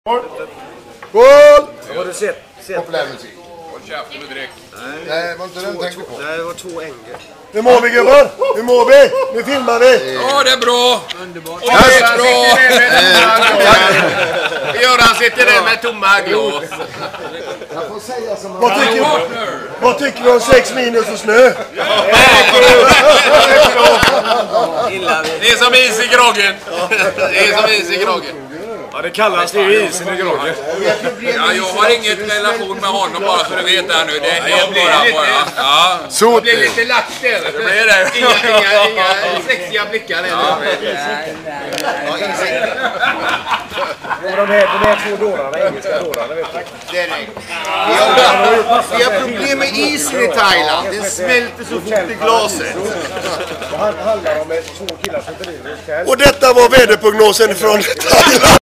Skål! Har du sett? Populär musik. Håll käften med direkt. Nej, det var inte den tänkte på. Nej, det var 2 ängel. Hur mår vi gubbar? Hur mår vi? Nu filmar vi! Ja, det är bra! Underbart. Och det är bra! Göran sitter där med tomma glas. Jag får säga som man... Vad tycker du om 6 minus och snö? Det är som is i groggen. Det är som is i groggen. Ja, det kallas ju isen i groggen. Ja, jag har inget relation med honom bara så du vet det här nu. Det är helt bara. Ja. Så Det blir lite lack där. Det blir det. Inga sexiga blickar än. De här 2 dårarna, engelska dårarna, vet du. Vi har problem med isen i Thailand. Den smälter så fort i glaset. Det handlar om 2 killar som driver hotell. Och detta var väderprognosen från Thailand.